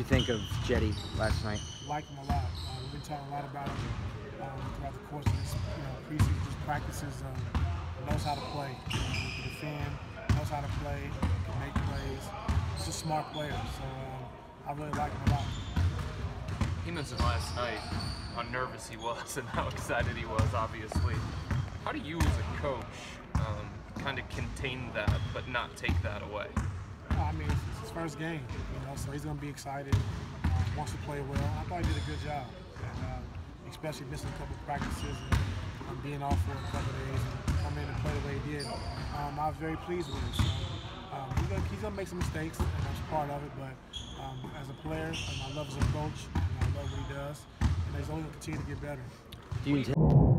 you think of Jetty last night? Like him a lot. We've been talking a lot about him throughout the course of this, preseason, just practices. Knows how to play. He can defend, knows how to play, can make plays. He's a smart player, so I really like him a lot. He mentioned last night how nervous he was and how excited he was, obviously. How do you, as a coach, kind of contain that but not take that away? I mean, it's his first game, so he's going to be excited, wants to play well. I thought he did a good job, and, especially missing a couple practices and being off for a couple of days and come in and play the way he did. I was very pleased with him. So, he's going to make some mistakes, and that's part of it, but as a player, I love his coach, and I love what he does, and he's only going to continue to get better. Do you